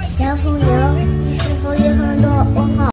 小朋友，你是否有很多问号？